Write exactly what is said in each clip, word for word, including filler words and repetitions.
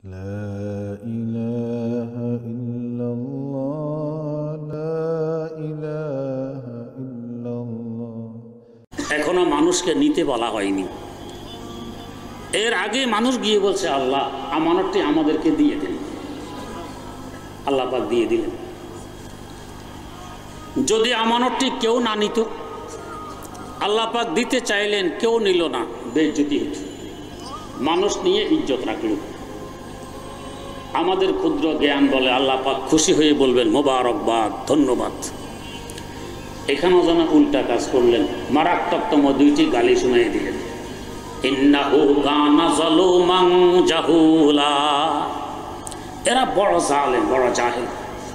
لا إله إلا الله لا إله إلا الله এখনো মানুষকে নিতে বলা হয়নি। এর আগে মানুষ গিয়ে বলছে আল্লাহ আমানতটি আমাদেরকে দিয়ে দেন, আল্লাহ পাক দিয়ে দিলেন। যদি আমানতটি কেউ না নিত, আল্লাহ পাক দিতে চাইলেন, কেউ নিল না, বেইজ্জতি হতো। মানুষ নিয়ে ইজ্জত রাখল। আমাদের ক্ষুদ্র জ্ঞান বলে আল্লাহ পাক খুশি হয়ে বলবেন মোবারকবাদ, ধন্যবাদ। এখানেও যেন উল্টা কাজ করলেন, মারাত্মকতম দুইটি গালি শুনিয়ে দিলেন। ইন্নাহু কানা যালুমান জাহুলা, এরা বড় জালেম, বড় জাহেল।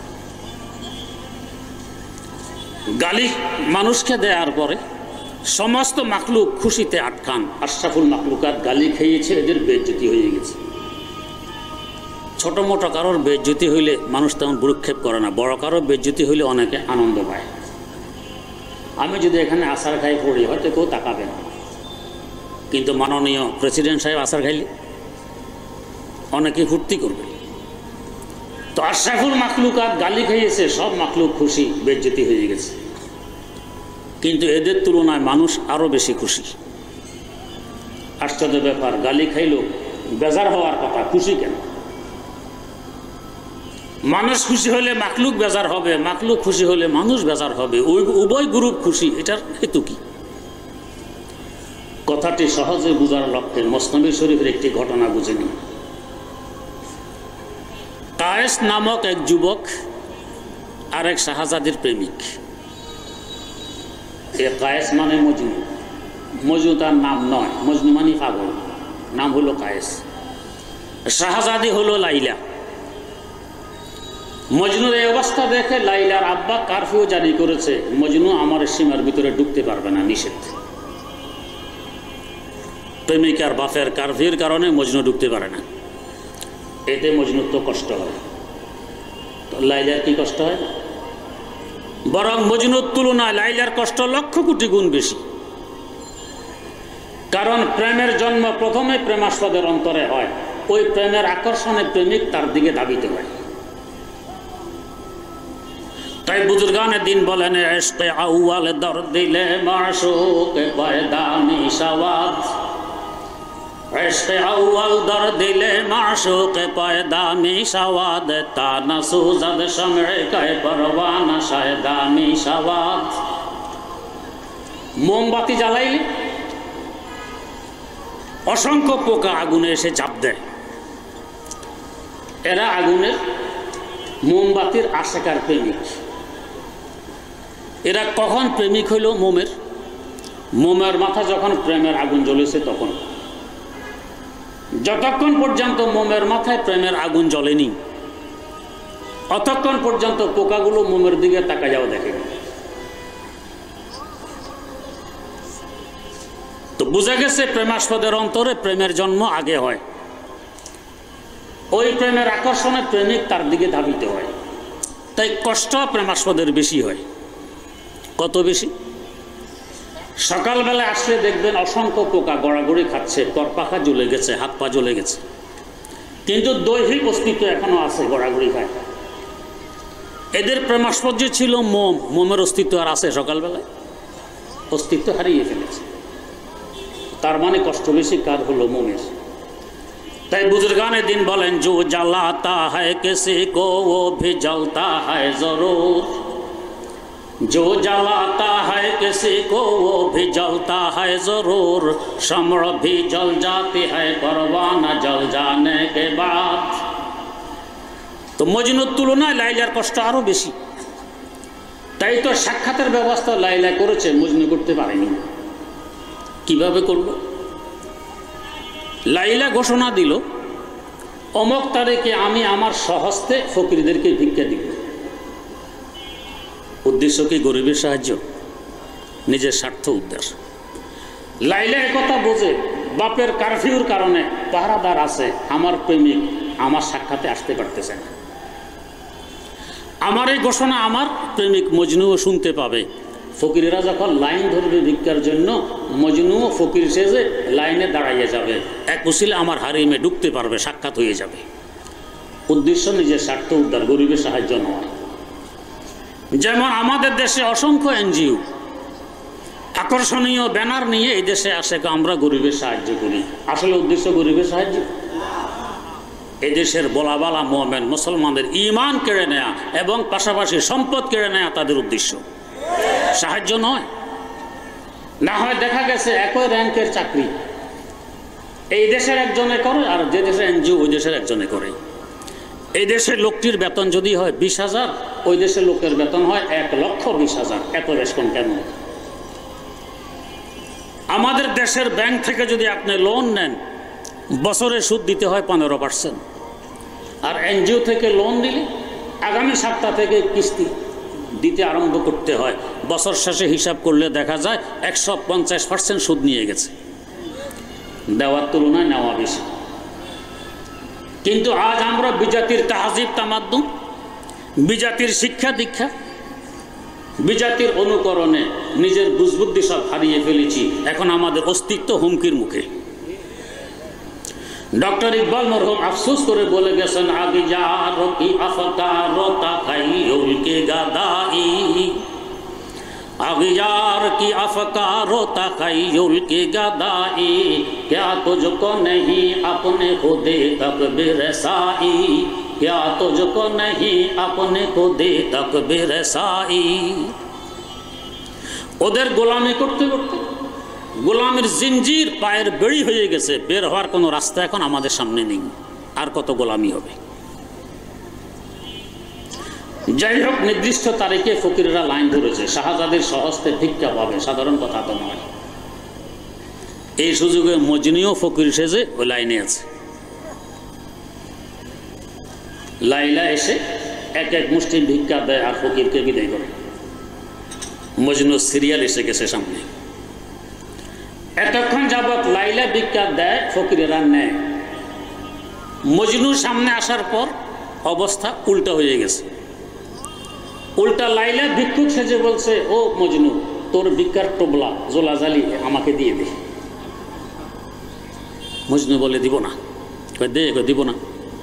গালি মানুষকে দেওয়ার পরে সমস্ত মাখলুক খুশিতে আটকান। আশরাফুল মাখলুকাত গালি খেয়েছে, এদের বেইজ্জতি হয়ে গেছে। ছোট মোটো কারোর বেইজ্জতি হইলে মানুষ তেমন ভ্রুক্ষেপ করে না, বড় কারোর বেইজ্জতি হইলে অনেকে আনন্দ পায়। আমি যদি এখানে আচার খাই পড়ি হয়তো কেউ তাকাবে না, কিন্তু মাননীয় প্রেসিডেন্ট সাহেব আচার খাইলে অনেকে ফুর্তি করবে। তো আশরাফুল মাখলুকাত গালি খাইয়েছে, সব মাখলুক খুশি, বেইজ্জতি হয়ে গেছে। কিন্তু এদের তুলনায় মানুষ আরো বেশি খুশি। আশ্চর্য ব্যাপার, গালি খাইলো, বেজার হওয়ার কথা, খুশি কেন? মানুষ খুশি হলে মাখলুক বেজার হবে, মাখলুক খুশি হলে মানুষ বেজার হবে, ওই উভয় গ্রুপ খুশি। এটার হেতু কি? কথাটি সহজে বুঝার লক্ষ্যে মসনবী শরীফের একটি ঘটনা বুঝে নিন। কায়েস নামক এক যুবক আর এক শাহজাদির প্রেমিক। এ কায়েস মানে মজনু, মজনু তার নাম নয়, মজনু মানে পাগল, নাম হলো কায়েস। শাহজাদি হলো লাইলা। মজনুর এই অবস্থা দেখে লাইলার আব্বা কারফিউ জারি করেছে, মজনু আমার সীমার ভিতরে ঢুকতে পারবে না, নিষেধ। প্রেমিকার বাপের কারফিউর কারণে মজনু ঢুকতে পারে না। এতে মজনুর তো কষ্ট হয়, তো লাইলার কি কষ্ট হয়? বরং মজনুর তুলনায় লাইলার কষ্ট লক্ষ কোটি গুণ বেশি। কারণ প্রেমের জন্ম প্রথমে প্রেমাস্পদের অন্তরে হয়, ওই প্রেমের আকর্ষণে প্রেমিক তার দিকে ধাবিত হয়। তাই বুজুর্গানে দিন বলেন, ইশকে আউয়াল দর দিলে মাশুক পয়দা মিশাওয়াত, ইশকে আউয়াল দর দিলে মাশুক পয়দা মিশাওয়াত, তানা সুজাদ শামে কায় পরওয়ানা শায়দা মিশাওয়াত। মোমবাতি জ্বালাইলে অসংখ্য পোকা আগুনে এসে চাপ দেয়। এরা আগুনের মোমবাতির আশেকার প্রেমিক। এরা কখন প্রেমিক হইল? মোমের মোমের মাথা যখন প্রেমের আগুন জ্বলেছে তখন। যতক্ষণ পর্যন্ত মোমের মাথায় প্রেমের আগুন জ্বলেনি, অতক্ষণ পর্যন্ত পোকাগুলো মোমের দিকে তাকা যাওয়া দেখে। তো বুঝা গেছে প্রেমাস্পদের অন্তরে প্রেমের জন্ম আগে হয়। ওই প্রেমের আকর্ষণে প্রেমিক তার দিকে ধাবিত হয়। তাই কষ্ট প্রেমাস্পদের বেশি হয়। কত বেশি? সকালবেলা আসলে দেখবেন অসংখ্য পোকা গড়াগড়ি খাচ্ছে, পর পাখা জ্বলে গেছে, হাত পা জ্বলে গেছে, কিন্তু দৈহিক অস্তিত্ব এখনো আছে, গড়াগড়ি খায়। এদের প্রেমাস্পদ যে ছিল মোম, মোমের অস্তিত্ব আর আছে? সকালবেলায় অস্তিত্ব হারিয়ে ফেলেছে। তার মানে কষ্ট বেশি কার হলো? মোমের। তাই বুজুর্গানে দিন বলেন, जो जलाता है किसी को वो भी जलता है जरूर, जो जलाता है किसी को वो भी जलता है जरूर, शम्र भी जल जाती है परवाना जल जाने के बाद। তো মজনুর তুলনায় লাইলার কষ্ট আরো বেশি। তাই তো সাক্ষাতের ব্যবস্থা লাইলা করেছে, মজনু করতে পারেনি। কিভাবে করলো? লাইলা ঘোষণা দিল, অমুক তারিখে আমি আমার স্বহস্তে ফকিরদেরকে ভিক্ষা দিব। উদ্দেশ্য কি? গরিবের সাহায্য, নিজের স্বার্থ উদ্দেশ্য। লাইলা একথা বোঝে, বাপের কারফিউর কারণে পাহারাদার আছে, আমার প্রেমিক আমার সাক্ষাতে আসতে পারতেছে না। আমার এই ঘোষণা আমার প্রেমিক মজনুও শুনতে পাবে। ফকিরেরা যখন লাইন ধরবে ভিক্ষার জন্য, মজনু ফকির সেজে লাইনে দাঁড়াইয়া যাবে, এক উসিলে আমার হারিমে ঢুকতে পারবে, সাক্ষাৎ হয়ে যাবে। উদ্দেশ্য নিজের স্বার্থ উদ্ধার, গরিবের সাহায্য নয়। যেমন আমাদের দেশে অসংখ্য এনজিও আকর্ষণীয় ব্যানার নিয়ে এই দেশে আসে, আমরা গরিবের সাহায্য করি। আসলে উদ্দেশ্য গরিবের সাহায্য, এই দেশের বলাবালা মুমিন মুসলমানদের ঈমান কেড়ে নেয়া এবং পাশাপাশি সম্পদ কেড়ে নেয়া তাদের উদ্দেশ্য, সাহায্য নয়। না হয় দেখা গেছে একই র্যাঙ্কের চাকরি এই দেশের একজনে করে আর যে দেশের এনজিও ওই দেশের একজনে করে। এই দেশের লোকটির বেতন যদি হয় বিশ হাজার, ওই দেশের লোকের বেতন হয় এক লক্ষ বিশ হাজার। এত বেশন কেন? আমাদের দেশের ব্যাংক থেকে যদি আপনি লোন নেন, বছরে সুদ দিতে হয় পনেরো পার্সেন্ট, আর এনজিও থেকে লোন দিলে আগামী সপ্তাহ থেকে কিস্তি দিতে আরম্ভ করতে হয়। বছর শেষে হিসাব করলে দেখা যায় একশো পঞ্চাশ পার্সেন্ট সুদ নিয়ে গেছে, দেওয়ার তুলনায় নেওয়া বেশি। কিন্তু আজ আমরা বিজাতির তাহজিব তামাদ্দুন, বিজাতির শিক্ষা দীক্ষা, বিজাতির অনুকরণে নিজের বুঝবুদ্ধি সব হারিয়ে ফেলেছি। এখন আমাদের অস্তিত্ব হুমকির মুখে। ডক্টর ইকবাল মরহুম আফসোস করে বলে গেছেন, আগে যার কি আফকার তাকাইউল কে গাদাই, আগে যার কি আফকার তাকাইউল কে গাদাই, क्या तुझको नहीं अपने खुदे तक बेरसाई, क्या तुझको नहीं अपने खुदे तक बेरसाई। ওদের গোলামি করতে করতে গোলামের জিঞ্জির পায়ের বেড়ি হয়ে গেছে, বের হওয়ার কোনো রাস্তা এখন আমাদের সামনে নেই। আর কত গোলামি হবে? যাই হোক, নির্দিষ্ট তারিখে ফকিররা লাইন ধরেছে, শাহজাদির সহস্তে ভিক্ষা পাবে, সাধারণ কথা তো নয়। এই সুযোগে মজনুও ফকির সেজে ওই লাইনে আছে। লাইলা এসে এক এক মুষ্টি ভিক্ষা দেয় আর ফকিরকে বিদায় করে। মজনু সিরিয়াল এসে গেছে সামনে। এতক্ষণ যাবৎ লাইলা ভিক্ষা দেয়, ফকিরেরা নেয়। মজনুর সামনে আসার পর অবস্থা উল্টা হয়ে গেছে। উল্টা লাইলা ভিক্ষুক সেজে বলছে, ও মজনু, তোর ভিক্ষার টোবলা জোলাজালি আমাকে দিয়ে দে। মজনু বলে, দিব না। দে, দিব না।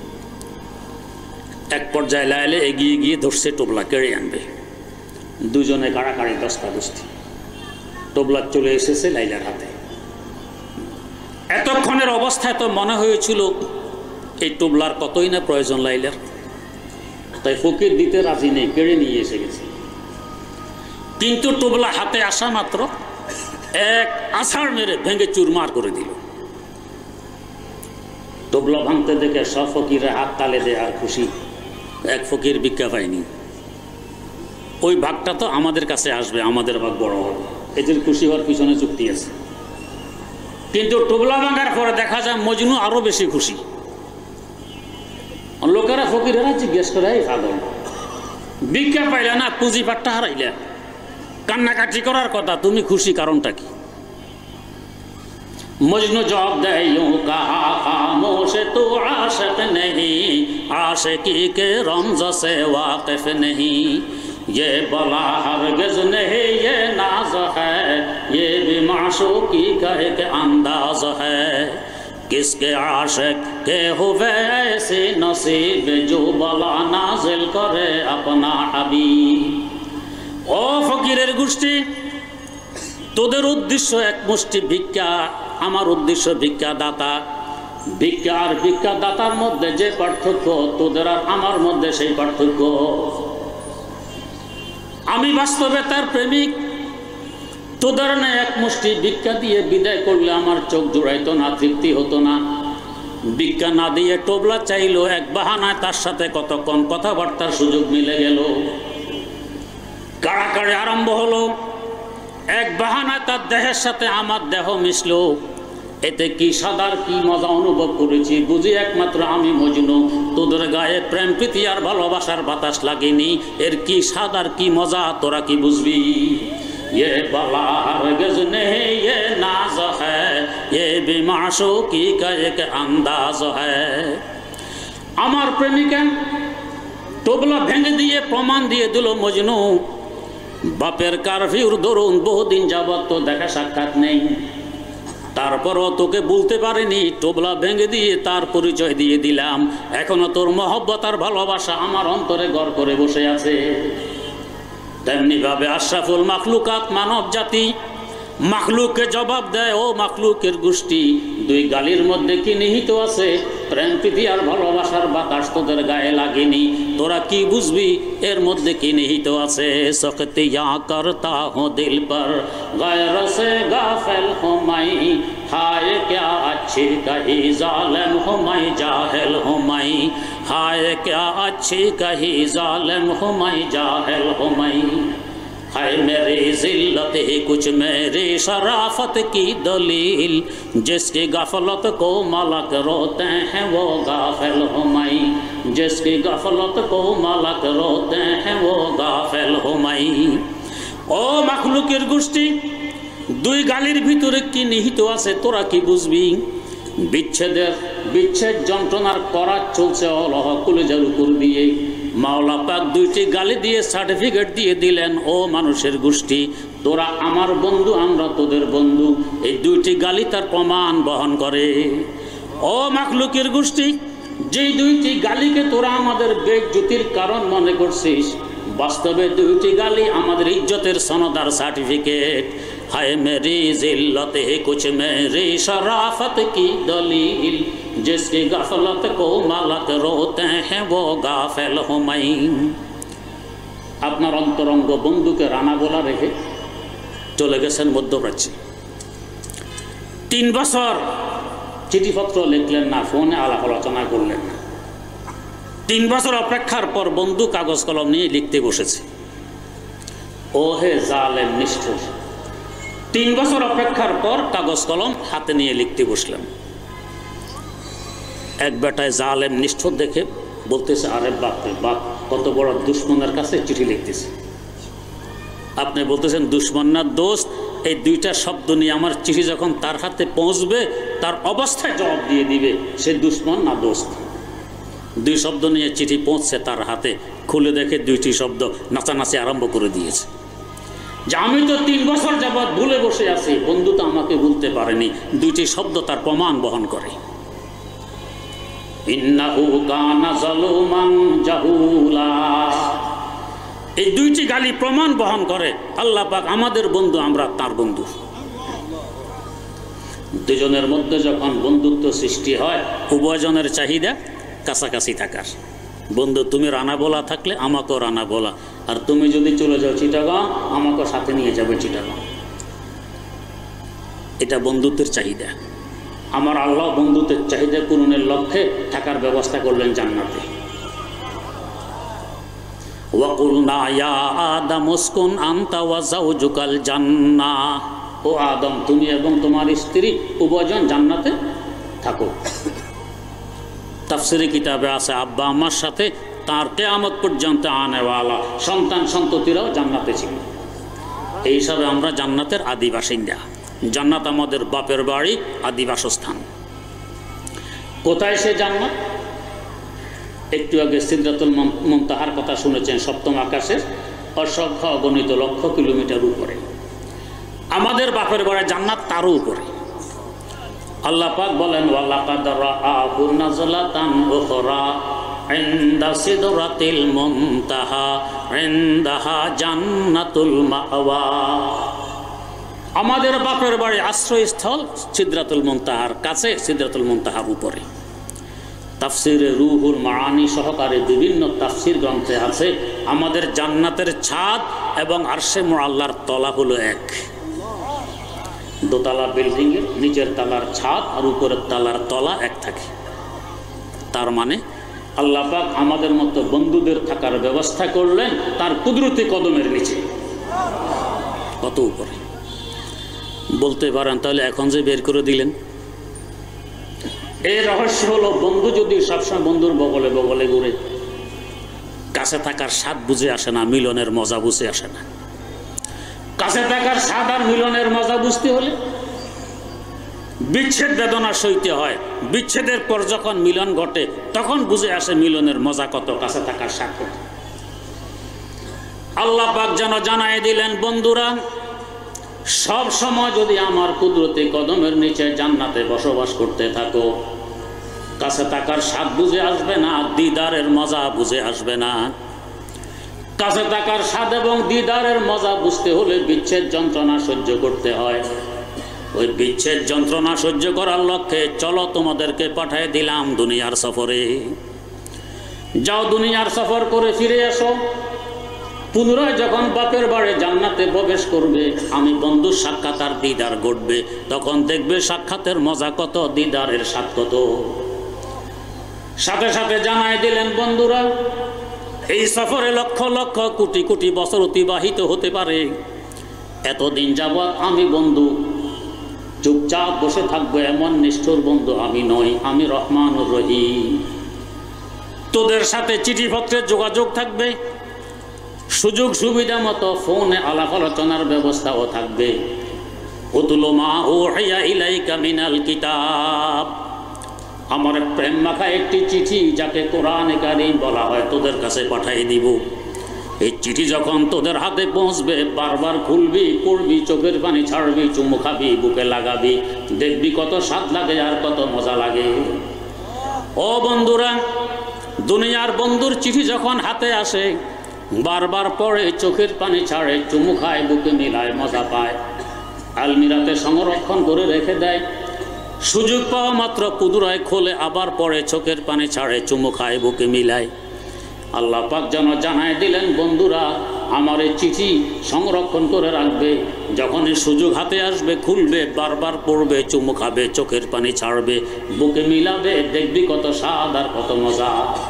এক পর্যায়ে লাইলে এগিয়ে গিয়ে ধরছে টোবলা, কেড়ে আনবে। দুজনে কাড়াকাড়ি দস্তা দস্তি, টোবলা চলে এসেছে লাইলার হাতে। এতক্ষণের অবস্থায় তো মনে হয়েছিল এই টোবলার কতই না প্রয়োজন লাইলার, তাই ফকির দিতে রাজি নেই, কেড়ে নিয়ে এসে গেছে। কিন্তু টোবলা হাতে আসা মাত্র এক আছাড় মেরে ভেঙে চুরমার করে দিল। টোবলা ভাঙতে দেখে সব ফকিরের হাত তালে দেয় আর খুশি, এক ফকির ভিক্ষা পায়নি। ওই ভাগটা তো আমাদের কাছে আসবে, আমাদের ভাগ বড় হবে, এদের খুশি হওয়ার পিছনে চুক্তি আছে। কিন্তু টোবলা ভাঙার পরে দেখা যায় মজনু আরো বেশি খুশি। লোকেরা ফকিরেরা জিজ্ঞেস করে, এই পাগল, ভিক্ষা পাইলে না, পুঁজি পাট্টা হারাইলে, কান্নাকাটি করার কথা, তুমি খুশি কারণটা কি? मजनू जवाब दे, यूं कहा खामोश तू आशिक नहीं, आशिकी के रमज से वाकिफ नहीं, ये बला हरगिज नहीं ये नाज है, ये भी माशूकी का एक अंदाज है, किसके आशिक के हुए ऐसे नसीब जो बला नाजिल करे अपना हबीब। ओ फकीरेर गोष्ठी, তোদের উদ্দেশ্য এক মুষ্টি ভিক্ষা, আমার উদ্দেশ্য ভিক্ষা দাতা। ভিক্ষা আর ভিক্ষা দাতার মধ্যে যে পার্থক্য, তোদের আর আমার মধ্যে সেই পার্থক্য। আমি বাস্তবে তার প্রেমিক, তোদের না এক মুষ্টি ভিক্ষা দিয়ে বিদায় করলে আমার চোখ জোড়াইতো না, তৃপ্তি হতো না। ভিক্ষা না দিয়ে টোবলা চাইলো, এক বাহানায় তার সাথে কতক্ষণ কথাবার্তার সুযোগ মিলে গেল। কাড়াকাড়ি আরম্ভ হলো। এক বাহানায় তার দেহের সাথে আমার দেহ মিশল। এতে কি সাদার কি মজা অনুভব করেছি বুঝি একমাত্র আমি মজনু। তোদের গায়ে প্রেম প্রীতি আর ভালোবাসার বাতাস লাগেনি, এর কি সাদার কি মজা তোরা কি বুঝবি? ये बला हरगिज़ नहीं ये नाज है, ये भी माशूकी का एक अंदाज है। আমার প্রেমিকা টোবলা ভেঙে দিয়ে প্রমাণ দিয়ে দিল মজনু বাপের কারফিউর দরুন বহুদিন যাবত তো দেখা সাক্ষাৎ নেই। তারপরও তোকে বলতে পারিনি, টোবলা ভেঙে দিয়ে তার পরিচয় দিয়ে দিলাম। এখনো তোর মহব্বত আর ভালোবাসা আমার অন্তরে ঘর করে বসে আছে। তেমনি ভাবে আশরাফুল মাখলুকাত মানব জাতি মাখলুককে জবাব দেয়, ও মাখলুকের গোষ্ঠী, দুই গালির মধ্যে কি নিহিত আছে? প্রেম প্রীতি আর ভালোবাসার বাতাস তোদের গায়ে লাগেনি, তোরা কি বুঝবি এর মধ্যে কি নিহিত আছে? সকতিয়া করতা হো দিল পর গায়র সে গাফিল হো মাই, হায় ক্যা अच्छी कही जालिम हो मैं जाहिल हो मैं, हाय क्या अच्छी कही जालिम हो मैं जाहिल हो मैं, है मेरी जिल्लत ही कुछ मेरी शराफत की दलील, जिसकी गफलत को मलक रोते हैं वो गाफिल हो मैं, जिसकी गफलत को मलक रोते हैं वो गाफिल हो मैं। ओ मखलुकेर गोष्ठी, দুই গালির ভিতরে কি নিহিত আছে তোরা কি বুঝবি? বিচ্ছেদের বিচ্ছেদ যন্ত্রণার করাত চলছে অলহ কলিজার উপর দিয়ে। মাওলা পাক দুইটি গালি দিয়ে সার্টিফিকেট দিয়ে দিলেন, ও মানুষের গোষ্ঠী, তোরা আমার বন্ধু, আমরা তোদের বন্ধু। এই দুইটি গালি তার প্রমাণ বহন করে। ও মাখলুকের গোষ্ঠী, যেই দুইটি গালিকে তোরা আমাদের বেজ্জতির কারণ মনে করছিস, বাস্তবে দুইটি গালি আমাদের ইজ্জতের সনদার সার্টিফিকেট। हाय मेरी जिल्लत है कुछ मेरी शराफत की दलील, जिसकी गफलत को मलक रोते हैं वो गाफिल हो मैं। আপনার অন্তরঙ্গ বন্ধুকে রানা বলা রেখে চলে গেছেন মধ্যপ্রাচ্যে। তিন বছর চিঠিপত্র লিখলেন না, ফোনে আলাপ আলোচনা করলেন না। তিন বছর অপেক্ষার পর বন্ধু কাগজ কলম নিয়ে লিখতে বসেছে। ও হে জালেম নিষ্ঠুর, তিন বছর অপেক্ষার পর কাগজ কলম হাতে নিয়ে লিখতে বসলাম। এক বেটায় জালেম নিষ্ঠুর দেখে বলতেছে, আরে বাপরে বাপ, কত বড় দুশ্মনের কাছে চিঠি লিখতেছে। আপনি বলতেছেন দুশ্মন না দোস্ত? এই দুইটা শব্দ নিয়ে আমার চিঠি যখন তার হাতে পৌঁছবে, তার অবস্থায় জবাব দিয়ে দিবে সে দুশ্মন না দোস্ত। দুই শব্দ নিয়ে চিঠি পৌঁছছে তার হাতে, খুলে দেখে দুইটি শব্দ নাচানাচি আরম্ভ করে দিয়েছে। যে আমি তো তিন বছর যাবৎ ভুলে বসে আছি, বন্ধু তো আমাকে ভুলতে পারেনি। দুইটি শব্দ তার প্রমাণ বহন করে। ইন্নাহু কানা যালুমান জাহুলা, এই দুইটি গালি প্রমাণ বহন করে আল্লাহ পাক আমাদের বন্ধু, আমরা তার বন্ধু। দুজনের মধ্যে যখন বন্ধুত্ব সৃষ্টি হয়, উভয়জনের চাহিদা কাছাকাছি থাকার। বন্ধু, তুমি রানা বলা থাকলে আমাকেও রানা বলা, আর তুমি যদি চলে যাও চিটাগাং, আমাকেও সাথে নিয়ে যাবে চিটাগাং। এটা বন্ধুত্বের চাহিদা। আমার আল্লাহ বন্ধুত্বের চাহিদা পূরণের লক্ষ্যে থাকার ব্যবস্থা করলেন জান্নাতে। ওয়াকুলনা ইয়া আদম উসকুন আনতা ওয়া যাওজুকাল জান্নাহ, ও আদম, তুমি এবং তোমার স্ত্রী উভয়জন জান্নাতে থাকো। তাফসিরে কিতাবে আছে, আব্বা আমার সাথে তার কিয়ামত পর্যন্ত আনেওয়ালা সন্তান সন্ততিরাও জান্নাতে ছিল। এই হিসাবে আমরা জান্নাতের আদি বাসিন্দা। জান্নাত আমাদের বাপের বাড়ি, আদি বাসস্থান। কোথায় সে জান্নাত? একটু আগে সিদরাতুল মুনতাহার কথা শুনেছেন, সপ্তম আকাশের অসংখ্য অগণিত লক্ষ কিলোমিটার উপরে। আমাদের বাপের বাড়ি জান্নাত তারও উপরে। আল্লাহ পাক বলেন, ওয়ালাকাদ রাআহু নাজলাতান উখরা ইনদা সিদরাতিল মুনতাহা ইনদাহা জান্নাতুল মাওয়া। আমাদের বাপের বাড়ি আশ্রয়স্থল সিদরাতুল মুনতাহার কাছে, সিদরাতুল মুনতাহার উপরে। তাফসিরে রুহুল মাআনি সহকারে বিভিন্ন তাফসির গ্রন্থে আছে, আমাদের জান্নাতের ছাদ এবং আরশে মুআল্লার তলা হলো এক। দোতলা বিল্ডিংয়ের নিচের তলার ছাদ আর উপরের তলার তলা এক থাকে। তার মানে আল্লাহ পাক আমাদের মতো বন্ধুদের থাকার ব্যবস্থা করলেন তার কুদরতি কদমের নিচে। কত উপরে বলতে পারেন, তাহলে এখন যে বের করে দিলেন। এই রহস্য হলো, বন্ধু যদি সবসময় বন্ধুর বগলে বগলে ঘুরে, কাছে থাকার স্বাদ বুঝে আসে না, মিলনের মজা বুঝে আসে না। কাছে থাকার স্বাদ আর মিলনের মজা বুঝতে হলে বিচ্ছেদ বেদনা সইতে হয়। বিচ্ছেদের পর যখন মিলন ঘটে, তখন বুঝে আসে মিলনের মজা কত, কাছে থাকার স্বাদ কত। আল্লাহ পাক যেন জানাই দিলেন, বন্ধুরা সব সময় যদি আমার কুদরতি কদমের নিচে জান্নাতে বসবাস করতে থাকো, কাছে থাকার স্বাদ বুঝে আসবে না, দিদারের মজা বুঝে আসবে না। কাছে থাকার স্বাদ এবং দিদারের মজা বুঝতে হলে বিচ্ছেদ যন্ত্রণা সহ্য করতে হয়। ওই বিচ্ছেদ যন্ত্রণা সহ্য করার লক্ষ্যে চলো তোমাদেরকে পাঠিয়ে দিলাম দুনিয়ার সফরে। যাও দুনিয়ার সফর করে ফিরে আসো। পুনরায় যখন বাপের বাড়ি জান্নাতে প্রবেশ করবে, আমি বন্ধুর সাক্ষাৎ আর দিদার ঘটবে, তখন দেখবে সাক্ষাতের মজা কত, দিদারের স্বাদ কত। সাথে সাথে জানাই দিলেন বন্ধুরা, এই সফরে লক্ষ লক্ষ কোটি কোটি বছর অতিবাহিত হতে পারে। এতদিন যাবৎ আমি বন্ধু চুপচাপ বসে থাকবো এমন নিষ্ঠুর বন্ধু আমি নই, আমি রহমানুর রহিম। তোদের সাথে চিঠিপত্রে যোগাযোগ থাকবে, সুযোগ সুবিধা মতো ফোনে আলাপ আলোচনার ব্যবস্থাও থাকবে। উতলু মা উহিয়া ইলাইকা মিনাল কিতাব, আমার প্রেম মাখা একটি চিঠি যাকে কোরআনে কারীম বলা হয় তোদের কাছে পাঠিয়ে দিব। এই চিঠি যখন তোদের হাতে পৌঁছবে, বারবার খুলবি, পড়বি, চোখের পানি ছাড়বি, চুমু খাবি, বুকে লাগাবি, দেখবি কত স্বাদ লাগে আর কত মজা লাগে। ও বন্ধুরা, দুনিয়ার বন্ধুর চিঠি যখন হাতে আসে, বারবার পড়ে, চোখের পানি ছাড়ে, চুমু খায়, বুকে মিলায়, মজা পায়, আলমিরাতে সংরক্ষণ করে রেখে দেয়। সুযোগ পাওয়া মাত্র কুদুরায় খোলে, আবার পড়ে, চোখের পানি ছাড়ে, চুমু খায়, বুকে মিলায়। আল্লাহ পাক যেন জানায় দিলেন বন্ধুরা, আমার এই চিঠি সংরক্ষণ করে রাখবে, যখনই সুযোগ হাতে আসবে খুলবে, বারবার পড়বে, চুমু খাবে, চোখের পানি ছাড়বে, বুকে মিলাবে, দেখবি কত স্বাদ আর কত মজা।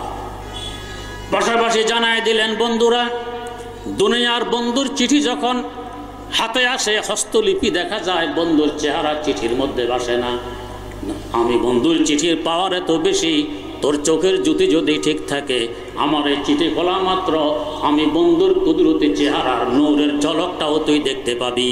পাশাপাশি জানায় দিলেন বন্ধুরা, দুনিয়ার বন্ধুর চিঠি যখন হাতে আসে, হস্তলিপি দেখা যায়, বন্ধুর চেহারা চিঠির মধ্যে ভাসে না। আমি বন্ধুর চিঠির পাওয়ার এত বেশি, তোর চোখের জ্যোতি যদি ঠিক থাকে, আমার এই চিঠি খোলা মাত্র আমি বন্ধুর কুদরতি চেহারার নূরের ঝলকটাও তুই দেখতে পাবি।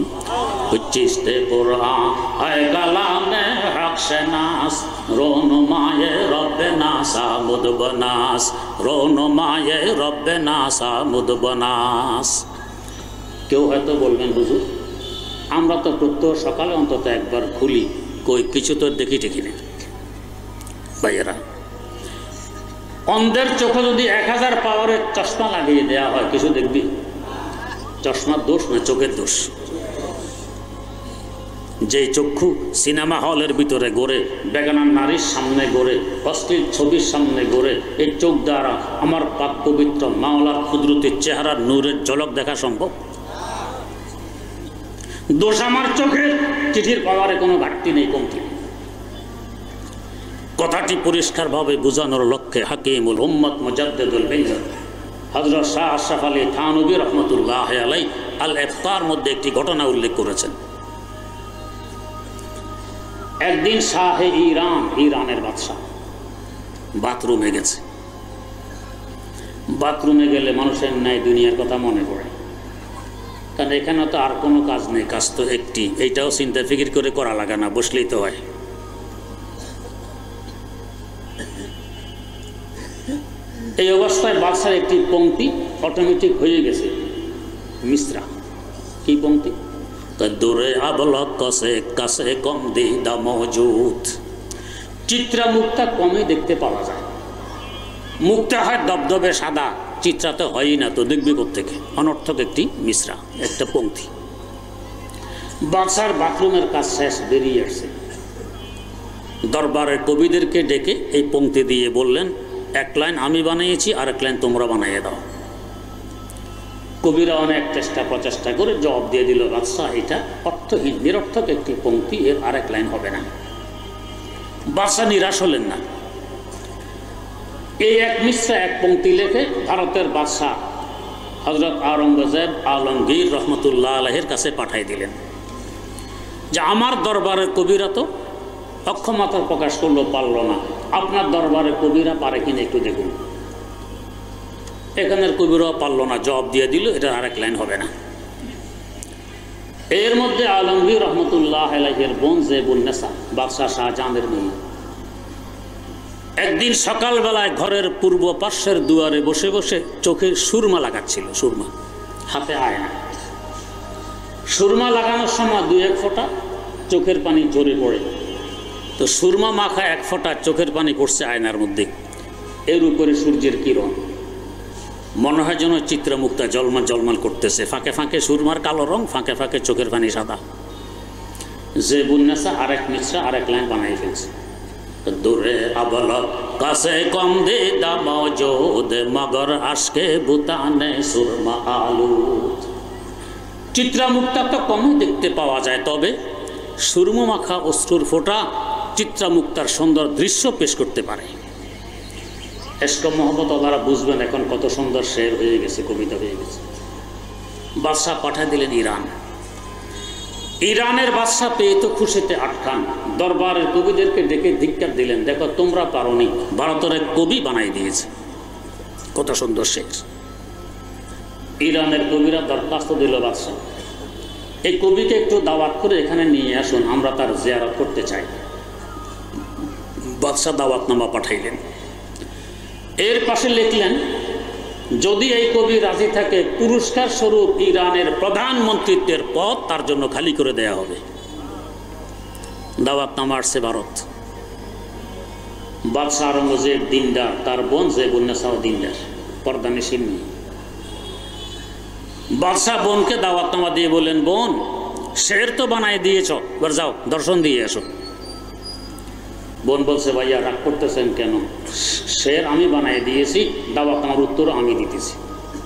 চিস্তে কোরআন হায় কালামে হক নাস, রোনমায়ে রব্বে নাসা মুদবনাস, রোনমায়ে রব্বে নাসা মুদবনাস। কেউ হয়তো বলবেন, হুজুর আমরা তো প্রত্যহ সকালে অন্তত একবার খুলি, কই কিছু তো দেখি টেকি না। ভাইয়েরা, অন্ধের চোখে যদি এক হাজার পাওয়ারের চশমা লাগিয়ে দেওয়া হয়, কিছু দেখবি? চশমার দোষ না, চোখের দোষ। যে চক্ষু সিনেমা হলের ভিতরে গড়ে, বেগানা নারীর সামনে গড়ে, অশ্লীল ছবির সামনে গড়ে, এই চোখ দ্বারা আমার পাক পবিত্র মাওলার কুদরতের চেহারার নূরের ঝলক দেখা সম্ভব? দোষ আমার চোখের, চিঠির পাওয়ারে কোনো ঘাটতি নেই, কমতি নেই। কথাটি পরিষ্কারভাবে বোঝানোর লক্ষ্যে হাকিমুল উম্মত মুজাদ্দিদুল মিল্লাত হযরত শাহ আশরাফ আলী থানভী রহমাতুল্লাহ আলাইহি আল ইফতার মধ্যে একটি ঘটনা উল্লেখ করেছেন। একদিন শাহে ইরান, ইরানের বাদশাহ বাথরুমে গেছে। বাথরুমে গেলে মানুষের ন্যায় দুনিয়ার কথা মনে পড়ে, কারণ এখানে তো আর কোনো কাজ নেই, কাজ তো একটি, এইটাও চিন্তা ফিকির করে করা লাগে না, বসলেই তো হয়। এই অবস্থায় বাদশার একটি পংক্তি অটোমেটিক হয়ে গেছে, মিশ্রা। কি পংক্তি? দূরে আবলক কসে কাছে কম দিদা মজুদ। চিত্রা মুখটা কমই দেখতে পাওয়া যায়, মুখটা হয় দবদবে সাদা, চিত্রা তো হয়ই না, তো দেখবি কোত্থেকে? অনর্থক একটি মিশ্রা, একটা পংক্তি। বাদশার বাথরুমের কাজ শেষ, বেরিয়ে আসছে। দরবারের কবিদেরকে ডেকে এই পংক্তি দিয়ে বললেন, এক লাইন আমি বানিয়েছি, আর এক লাইন তোমরা বানিয়ে দাও। কবিরা অনেক চেষ্টা প্রচেষ্টা করে জবাব দিয়ে দিল, বাদশাহ এটা অর্থহীন, নিরর্থক একটি পংক্তি, এর আর এক লাইন হবে না। বাদশাহ নিরাশ হলেন না, এই এক মিশ্রা এক পংক্তি লেখে ভারতের বাদশাহ হযরত আওরঙ্গজেব আলমগীর রহমতুল্লাহ আলাইহির কাছে পাঠিয়ে দিলেন যে আমার দরবারের কবিরা তো অক্ষমতা প্রকাশ করলো, পারল না, আপনার দরবারের কবিরা পারে কিনা একটু দেখুন। এখানের কবিরাও পারল না, জবাব দিয়ে দিল এটা আরেক লাইন হবে না। এর মধ্যে আলমগীর রহমতুল্লাহ আলাইহির বোন জেবুন্নেসা, বাদশাহ শাহজাহানের মেয়ে, একদিন সকালবেলায় ঘরের পূর্ব পার্শ্বের দুয়ারে বসে বসে চোখে সুরমা লাগাচ্ছিল, সুরমা, হাতে আয়না। সুরমা লাগানোর সময় দুই এক ফোঁটা চোখের পানি ঝরে পড়ে। তো সুরমা মাখা এক ফোঁটা চোখের পানি পড়ছে আয়নার মধ্যে, এর উপরে সূর্যের কিরণ, মনে হয় যেন চিত্রমুক্তা জলমাল জলমাল করতেছে, ফাঁকে ফাঁকে সুরমার কালো রং, ফাঁকে ফাঁকে চোখের পানি সাদা। যে বুন্নাসা আরেক মিশ্রা আরেক লাইন বানাই ফেলছে, দূরে আবলত কাছে কম দে দামজুদ মগর আশকে বুতানে সুরমা আলু। চিত্রামুক্তা তো কমই দেখতে পাওয়া যায়, তবে সুরমা মাখা অশ্রুর ফোঁটা চিত্রামুক্তার সুন্দর দৃশ্য পেশ করতে পারে। এশক মোহাম্মদ ওনারা বুঝবেন এখন কত সুন্দর শের হয়ে গেছে, কবিতা হয়ে গেছে। বাদশাহ পাঠা দিলেন ইরান। ইরানের বাদশাহ পেয়ে তো খুশিতে আটখান, দরবারের কবিদেরকে ডেকে ধিক্কার দিলেন, দেখো তোমরা পারোনি, ভারতের এক কবি বানাই দিয়েছে। কত সুন্দর শের। ইরানের কবিরা দরখাস্ত দিল বাদশাহ, এই কবিকে একটু দাওয়াত করে এখানে নিয়ে আসুন, আমরা তার জিয়ারত করতে চাই। বাদশাহ দাওয়াতনামা পাঠাইলেন। এর পাশে লিখলেন, যদি এই কবি রাজি থাকে পুরস্কার স্বরূপ ইরানের প্রধানমন্ত্রীত্বের পদ তার জন্য খালি করে দেয়া হবে। দাওয়াতনামা আসছে ভারত। বাদশাহ আওরঙ্গজেব দিনদার, তার বোন জেবুন্নেসাও দিনদার, পর্দানিশীল মেয়ে। বাদশাহ বোনকে দাওয়াতনামা দিয়ে বললেন, বোন শের তো বানাই দিয়েছ, এবার যাও দর্শন দিয়ে এসো। বোন বলছে, ভাইয়া রাগ করতেছেন কেন? শের আমি বানাই দিয়েছি, দাওয়াতনামার উত্তর আমি দিতেছি।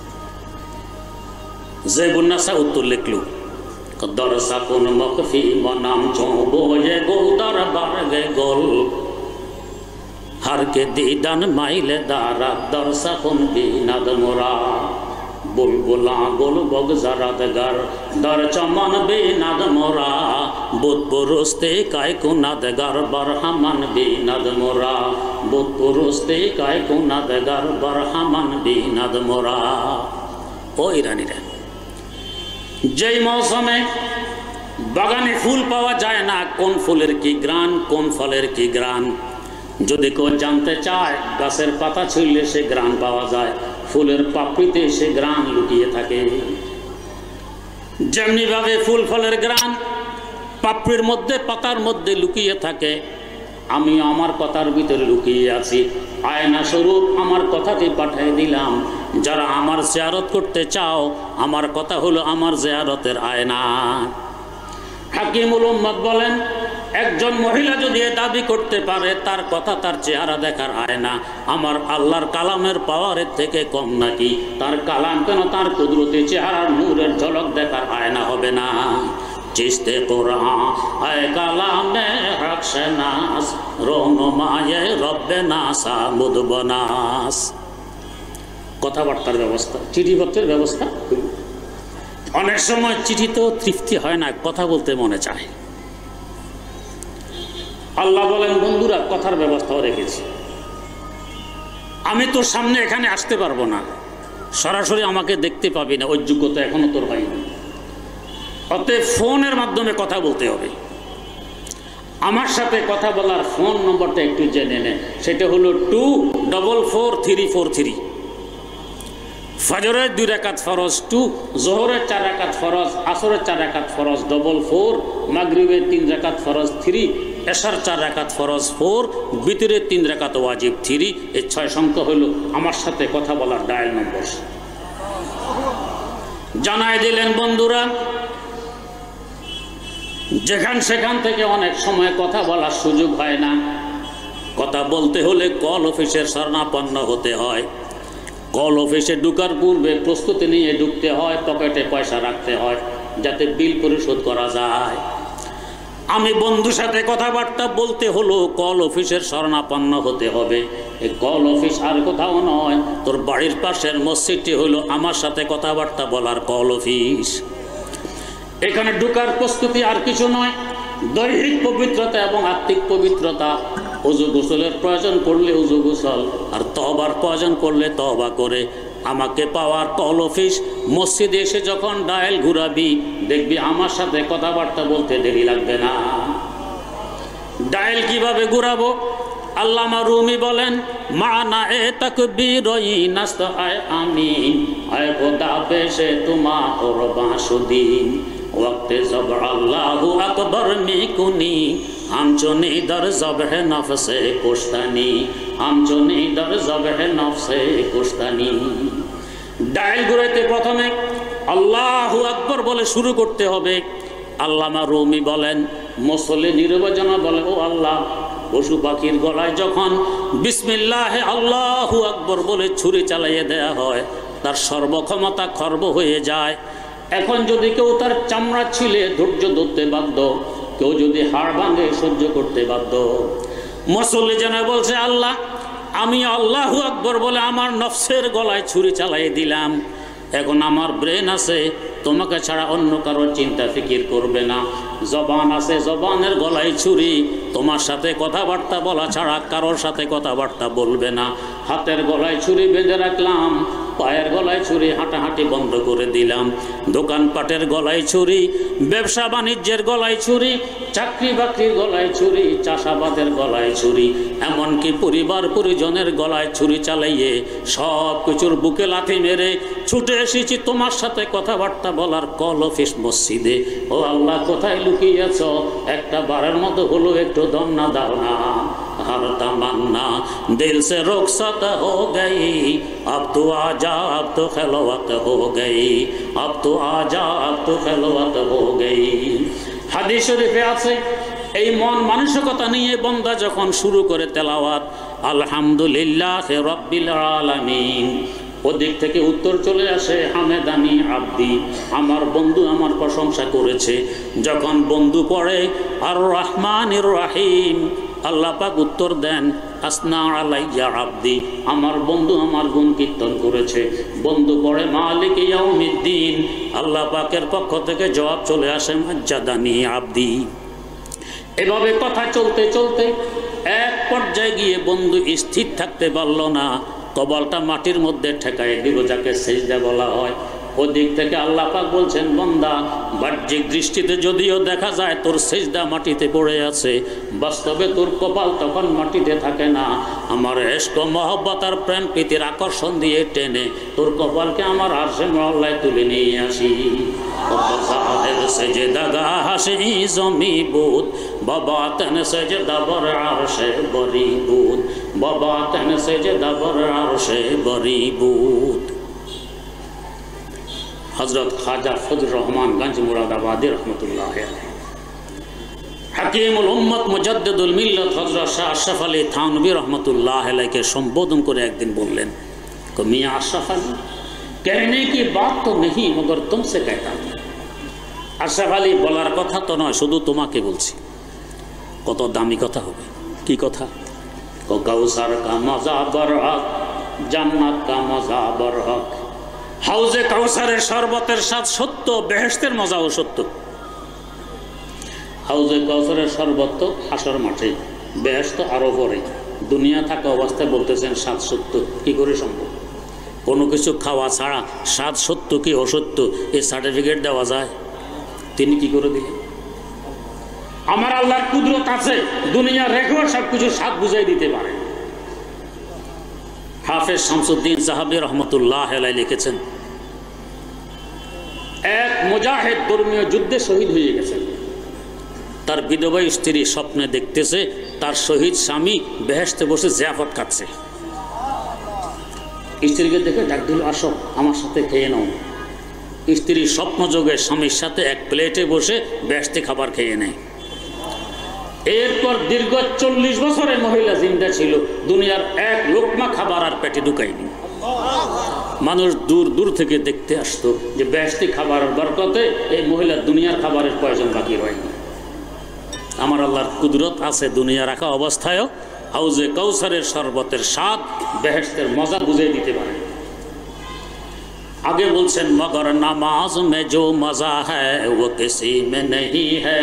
জেবুন্নেসা উত্তর লিখলু, দরসা কোন মকফি মনাম চোবোয়ে গোদার বারগে গোল হারকে দিদান মাইলে দারা দরসা কোন বিনাদ মোরা বুলবুলা গোল বগ জারাদগার দর চমন বিনাদ মোরা বুত পুরুস্তে কায় কুনাদগার বরহামান বিনাদ মোরা বুত পুরুস্তে কায় কুনাদগার বরহামান বিনাদ মোরা। ও ইরানিরা, যেই মৌসুমে বাগানে ফুল পাওয়া যায় না, কোন ফুলের কি গ্রান, কোন ফলের কি গ্রান, যদি কেউ জানতে চায় গাছের পাতা ছিঁড়লে সে গ্রান পাওয়া যায়, ফুলের পাপড়িতে সে গ্রান লুকিয়ে থাকে। যেমনি ভাবে ফুল ফলের গ্রান পাপড়ির মধ্যে পাতার মধ্যে লুকিয়ে থাকে, আমি আমার কথার ভিতরে লুকিয়ে আছি। আয়না স্বরূপ আমার কথাটি পাঠিয়ে দিলাম, যারা আমার জিয়ারত করতে চাও, আমার কথা হলো আমার জিয়ারতের আয়না। হাকিমুল উম্মত বলেন, একজন মহিলা যদি এ দাবি করতে পারে তার কথা তার চেহারা দেখার আয়না, আমার আল্লাহর কালামের পাওয়ারের থেকে কম নাকি? তার কালাম কেন তার কুদরতি চেহারার নূরের ঝলক দেখার আয়না হবে না? চিস্তে কোরআন আয় কালামে হক শনাস রহনুমায়ে রব্বে নাসা মুদবনাস। কথাবার্তার ব্যবস্থা, চিঠিপত্রের ব্যবস্থা। অনেক সময় চিঠিতেও তৃপ্তি হয় না, কথা বলতে মনে চায়। আল্লাহ বলেন, বন্ধুরা কথার ব্যবস্থাও রেখেছি। আমি তোর সামনে এখানে আসতে পারবো না, সরাসরি আমাকে দেখতে পাবি না, ওই যোগ্যতা এখনো তোর হয়নি। অতএব ফোনের মাধ্যমে কথা বলতে হবে। আমার সাথে কথা বলার ফোন নম্বরটা একটু জেনে নে, সেটা হলো two double four three four three. ফজরের দুই রাকাত ফরজ টু, জোহরের চার রাকাত ফরজ, আসরের চার রাকাত ফরজ ডবল ফোর, মাগরিবের তিন রাকাত ফরজ থ্রি, এশার চার রাকাত ফরজ ফোর, বিতরের তিন রাকাত ওয়াজিব থ্রি। এই ছয় সংখ্যা হলো আমার সাথে কথা বলার ডায়াল নম্বর। জানাই দিলেন বন্ধুরা, যেখান সেখান থেকে অনেক সময় কথা বলার সুযোগ হয় না। কথা বলতে হলে কল অফিসের শরণাপন্ন হতে হয়। কল অফিসে ঢুকার পূর্বে প্রস্তুতি নিয়ে ঢুকতে হয়, পকেটে পয়সা রাখতে হয় যাতে বিল পরিশোধ করা যায়। আমি বন্ধুর সাথে কথাবার্তা বলতে হলো কল অফিসের শরণাপন্ন হতে হবে। এই কল অফিস আর কোথাও নয়, তোর বাড়ির পাশের মসজিদটি হলো আমার সাথে কথাবার্তা বলার কল অফিস। এখানে ঢুকার প্রস্তুতি আর কিছু নয়, দৈহিক পবিত্রতা এবং আত্মিক পবিত্রতা। উজু গোসলের প্রয়োজন পড়লে উজু গোসল, আর তওবার প্রয়োজন পড়লে তওবা করে আমাকে পাওয়ার কল অফিস। মসজিদে এসে যখন ডায়াল ঘুরাবি দেখবি আমার সাথে কথাবার্তা বলতে দেরি লাগবে না। ডায়াল কিভাবে ঘুরাবো? আল্লামা রুমি বলেন, মানা এ তাকবীরই নাস্ত আয় আমি আয় খোদা পেশে তোমা ওর বাঁশুদিন वक्त ज़ब्र अल्लाहु अकबर में कुनी हम चुनी दर ज़ब्र नफ्से कुश्तनी हम चुनी दर ज़ब्र नफ्से कुश्तनी। ডাইল ঘুরাইতে প্রথমে আল্লাহু আকবার বলে শুরু করতে হবে। আল্লামা রুমি বলেন, মুসল্লি নির্বাচনা বলে, ও আল্লাহ, পশু পাখির গলায় যখন বিসমিল্লাহে আল্লাহু আকবার বলে ছুরি চালাইয়ে দেয়া হয় তার সর্বক্ষমতা খর্ব হয়ে যায়। এখন যদি কেউ তার চামড়া ছিলে ধৈর্য ধরতে বাধ্য, কেউ যদি হাড় ভাঙে সহ্য করতে বাধ্য। মুসল্লি যেন বলছে, আল্লাহ, আমি আল্লাহু আকবার বলে আমার নফসের গলায় ছুরি চালাইয়ে দিলাম। এখন আমার ব্রেন আছে, তোমাকে ছাড়া অন্য কারোর চিন্তা ফিকির করবে না। জবান আছে, জবানের গলায় ছুরি, তোমার সাথে কথাবার্তা বলা ছাড়া কারোর সাথে কথাবার্তা বলবে না। হাতের গলায় ছুরি বেঁধে রাখলাম, পায়ের গলায় ছুরি, হাঁটাহাঁটি বন্ধ করে দিলাম। দোকানপাটের গলায় ছুরি, ব্যবসা বাণিজ্যের গলায় ছুরি, চাকরি বাকরির গলায় ছুরি, চাষাবাদের গলায় ছুরি, এমনকি পরিবার পরিজনের গলায় ছুরি চালাইয়ে সব কিছুর বুকে লাথি মেরে ছুটে এসেছি তোমার সাথে কথাবার্তা বলার কল অফিস মসজিদে। ও আল্লাহ, কোথায় লুকিয়েছ? একটা বারের মতো হলো একটু দন্না দাও না। हर तमन्ना दिल से रुखसत हो गई, अब तो आजा, अब तो खिलवत हो गई, अब तो आजा, अब तो खिलवत हो गई। হাদিস শরীফে আছে, এই মন মানসিকতা নিয়ে বান্দা যখন শুরু করে তেলাওয়াত আলহামদুলিল্লাহ রাব্বিল আলামিন, ওদিক থেকে উত্তর চলে আসে হামেদানি আব্দি, আমার বন্ধু আমার প্রশংসা করেছে। যখন বন্ধু পড়ে আর রহমানির রহিম, আল্লাহ পাক উত্তর দেন আসনা আলাইয়া আব্দি, আমার বন্ধু আমার গুণ কীর্তন করেছে। বন্ধু পড়ে মালিক ইয়াউমিদ্দিন, আল্লাহ পাকের পক্ষ থেকে জবাব চলে আসে মাজ্জাদানি আব্দি। এভাবে কথা চলতে চলতে এক পর্যায়ে গিয়ে বন্ধু স্থির থাকতে পারল না, কবলটা মাটির মধ্যে ঠেকায় দিল, যাকে সেজদা বলা হয়। ওদিক থেকে আল্লাহ পাক বলছেন, বান্দা, বাহ্যিক দৃষ্টিতে যদিও দেখা যায় তোর সেজদা মাটিতে পড়ে আছে, বাস্তবে তোর কপাল তখন মাটিতে থাকে না। আমার ইশক মহব্বত আর প্রেম প্রীতির আকর্ষণ দিয়ে টেনে তোর কপালকে আমার আরশে মহল্লায় তুলে নিয়ে আসি। সেজদাগাহ সেই জমি বুদ, বাবা তেন সেজদা বর আরশে বরি বুদ, বাবা তেন সেজদা বর আরশে বরি বুদ। हजरत ख्वाजा फजल रहमान गंज मुरादाबादी रहमतुल्लाह अलैह, हकीमुल उम्मत मुजद्दिदुल मिल्लत हजरत शाह अशरफ अली थानवी रहमतुल्लाह अलैह के संबोधन করে একদিন বললেন, को मियां अशरफ अली, कहने की बात तो नहीं मगर तुमसे कहता हूं। अशरफ अली বলার কথা তো নয়, শুধু তোমাকে বলছি। কত দামি কথা হবে, কি কথা? को कौसर का मजा बरहक, जन्नत का मजा बरहक। হাউজে কাউসারের শরবতের স্বাদ সত্য, বেহেশতের মজাও সত্য। হাউজে কাউসারের শরবত তো হাসর মাঠে, বেহেশত আরো পরে। দুনিয়া থাকা অবস্থায় বলতেছেন স্বাদ সত্য, কি করে সম্ভব? কোনো কিছু খাওয়া ছাড়া স্বাদ সত্য কি অসত্য এই সার্টিফিকেট দেওয়া যায়? তিনি কি করে দিলেন? আমার আল্লাহর কুদরত আছে, দুনিয়া রেখেও সব কিছু স্বাদ বুঝাই দিতে পারে। হাফেজ শামসুদ্দিন সাহাবী রহমতুল্লাহ আলাইহি লিখেছেন, এক মুজাহিদ ধর্মীয় যুদ্ধে শহীদ হয়ে গেছেন। তার বিধবা স্ত্রী স্বপ্নে দেখতেছে তার শহীদ স্বামী বেহেশতে বসে জিয়াফত খাচ্ছে। স্ত্রীকে দেখে ডাক দিল, আসো আমার সাথে খেয়ে নাও। স্ত্রী স্বপ্নযোগে স্বামীর সাথে এক প্লেটে বসে বেহেশতে খাবার খেয়ে নেয়। এরপর দীর্ঘ চল্লিশ বছরে মহিলা জিন্দা ছিল, দুনিয়ার এক লোকমা খাবার আর পেটে ঢুকায়নি। মানুষ দূর দূর থেকে দেখতে আসতো যে বেহেশতি খাবারের বরকতে এই মহিলার দুনিয়ার খাবারের প্রয়োজন বাকি হয়নি। আমার আল্লাহর কুদরত আছে, দুনিয়া রাখা অবস্থায়ও হাউজে কাউসারের শরবতের স্বাদ, বেহেশতের মজা বুঝিয়ে দিতে পারে। आगे बोलছেন, मगर नमाज में जो मजा है वो किसी में नहीं है।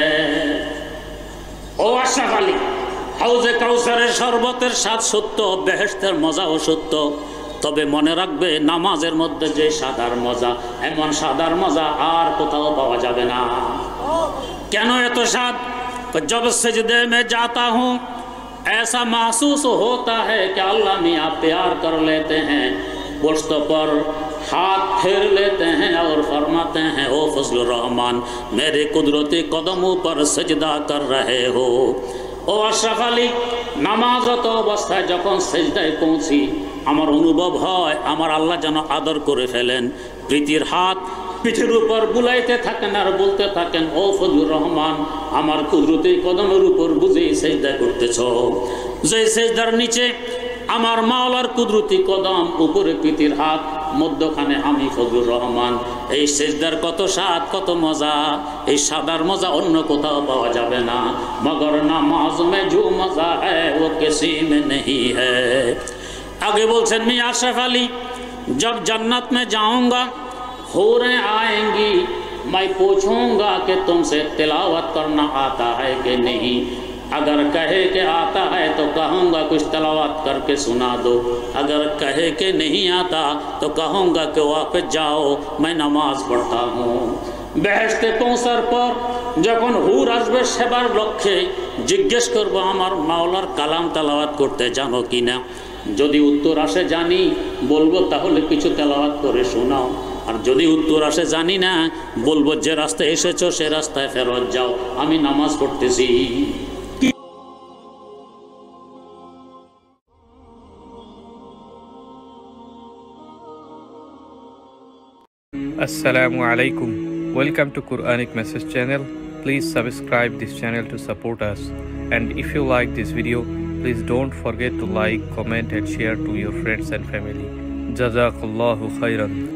ও আশরাফ আলী, হাউজে কাউসারের শরবতের স্বাদ সত্য, বেহেশতের মজাও সত্য, তবে মনে রাখবে নামাজের মধ্যে যে সাদার মজা, এমন সাদার মজা আর কোথাও পাওয়া যাবে না। কেন এত স্বাদ? जब सजदे में जाता हूँ ऐसा महसूस होता है कि अल्लाह मियाँ प्यार कर लेते हैं, पुश्त पर हाथ फेर लेते हैं और फरमाते हैं ओ फजलुर रहमान मेरे कुदरती कदमों पर सजदा कर रहे हो। ओ अशरफ आলী नामाजत अवस्थाয় যখন সেজদায় পৌঁছি আমার অনুভব হয় আমার আল্লাহ যেন আদর করে ফেলেন, প্রীতির হাত পিঠের উপর বুলাইতে থাকেন আর বলতে থাকেন ও ফজলুর রহমান আমার কুদরতি কদমের উপর বুঝে সেজদা করতেছ। যে সেজদার নিচে আমার মাওলার কুদরতি কদম, উপরে প্রীতির হাত, মধ্যখানে আমি ফজলুর রহমান, এই সেজদার কত স্বাদ কত মজা, এই সাদার মজা অন্য কোথাও পাওয়া যাবে না। মগর নামাজ মে जो मजा है वो किसी में नहीं है। आगे बोलছেন मियां अशरफ आলী जब जन्नत में जाऊंगा हूरें आएंगी मैं पूछूंगा कि तुमसे तिलावत करना आता है कि नहीं। अगर कहे कि आता है तो कहूँगा कुछ तिलावत करके सुना दो, अगर कहे कि नहीं आता तो कहूँगा कि वापस जाओ मैं नमाज पढ़ता हूँ। बेहेस्ते पहुँचार पर যখন হুর আসবে সেবার লক্ষ্যে জিজ্ঞেস করবো আমার মাওলার কালাম তেলাওয়াত করতে জানো কি না। যদি উত্তর আসে জানি বলবো তাহলে কিছু তেলাওয়াত করে শোনাও, আর যদি উত্তর আসে জানি না বলবো যে রাস্তায় এসেছো সে রাস্তায় ফেরত যাও, আমি নামাজ পড়তেছি। Assalamu alaikum. Welcome to Quranic Message channel. Please subscribe this channel to support us. And if you like this video, please don't forget to like, comment and share to your friends and family. Jazakallahu khairan.